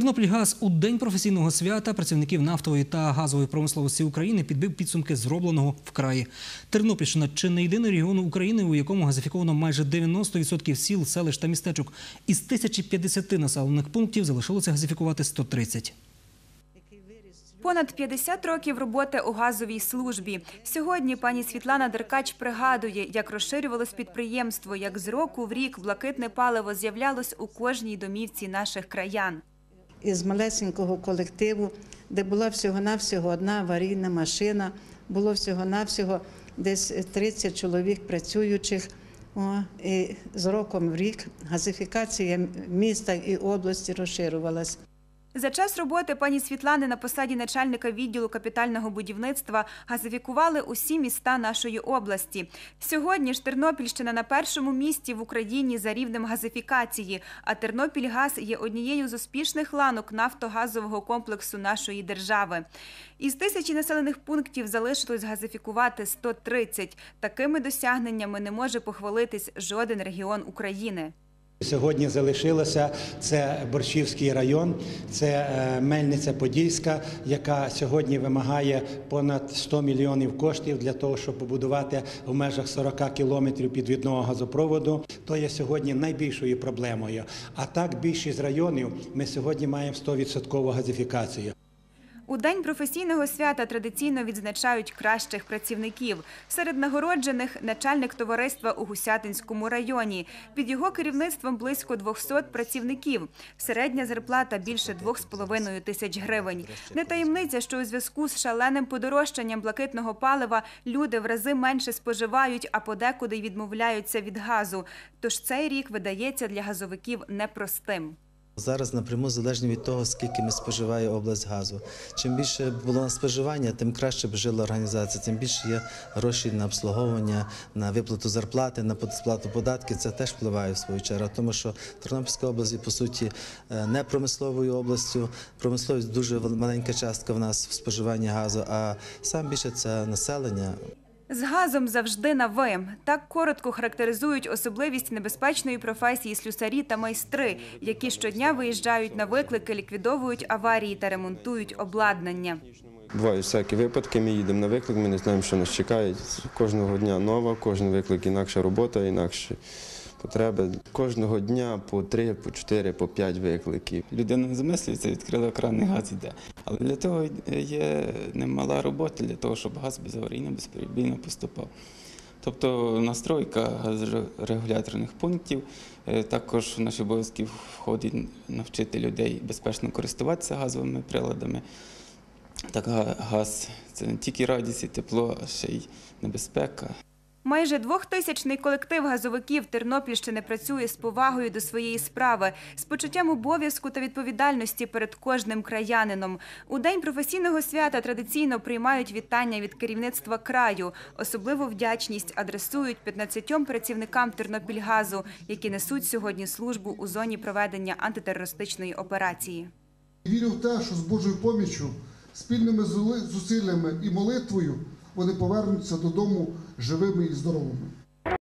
Тернопільгаз у День професійного свята працівників нафтової та газової промисловості України підбив підсумки зробленого в краї. Тернопільщина – чи не єдиний регіон України, у якому газифіковано майже 90% сіл, селищ та містечок. Із 1050 населених пунктів залишилося газифікувати 130. Понад 50 років роботи у газовій службі. Сьогодні пані Світлана Деркач пригадує, як розширювалось підприємство, як з року в рік блакитне паливо з'являлось у кожній домівці наших краян. Із малесенького колективу, де була всього-навсього одна аварійна машина, було всього-навсього десь 30 чоловік працюючих. І з роком в рік газифікація міста і області розширювалась. За час роботи пані Світлани на посаді начальника відділу капітального будівництва газифікували усі міста нашої області. Сьогодні ж Тернопільщина на першому місці в Україні за рівнем газифікації, а Тернопільгаз є однією з успішних ланок нафтогазового комплексу нашої держави. Із 1000 населених пунктів залишилось газифікувати 130. Такими досягненнями не може похвалитись жоден регіон України. Сьогодні залишилося це Борщівський район, це Мельниця-Подільська, яка сьогодні вимагає понад 100 мільйонів коштів для того, щоб побудувати в межах 40 кілометрів підвідного газопроводу. То є сьогодні найбільшою проблемою. А так більшість районів ми сьогодні маємо 100% газифікацію. У День професійного свята традиційно відзначають кращих працівників. Серед нагороджених – начальник товариства у Гусятинському районі. Під його керівництвом близько 200 працівників. Середня зарплата – більше 2,5 тисяч гривень. Не таємниця, що у зв'язку з шаленим подорожчанням блакитного палива люди в рази менше споживають, а подекуди й відмовляються від газу. Тож цей рік видається для газовиків непростим. Зараз напряму залежно від того, скільки ми споживає область газу. Чим більше було на споживання, тим краще б жила організація, тим більше є гроші на обслуговування, на виплату зарплати, на сплату податків. Це теж впливає в свою чергу, тому що Тернопільська область є, по суті, не промисловою областю. Промисловість – дуже маленька частка в нас в споживанні газу, а сам більше це населення. З газом завжди на «ви». Так коротко характеризують особливість небезпечної професії слюсарі та майстри, які щодня виїжджають на виклики, ліквідовують аварії та ремонтують обладнання. Бувають всякі випадки, ми їдемо на виклик, ми не знаємо, що нас чекає. Кожного дня нова, кожен виклик інакша робота, інакші потреби. Кожного дня по 3, по 4, по 5 викликів. Людина не замислюється, відкрила кран і газ йде. Але для того є немала робота, для того, щоб газ безаварійно, безперебійно поступав. Тобто настройка газорегуляторних пунктів, також в наші обов'язки входить навчити людей безпечно користуватися газовими приладами. Так газ – це не тільки радість і тепло, а ще й небезпека. Майже 2000-ний колектив газовиків Тернопільщини працює з повагою до своєї справи, з почуттям обов'язку та відповідальності перед кожним краянином. У День професійного свята традиційно приймають вітання від керівництва краю. Особливу вдячність адресують 15 працівникам Тернопільгазу, які несуть сьогодні службу у зоні проведення антитерористичної операції. Вірю в те, що з Божою поміччю, спільними зусиллями і молитвою вони повернуться додому живими і здоровими.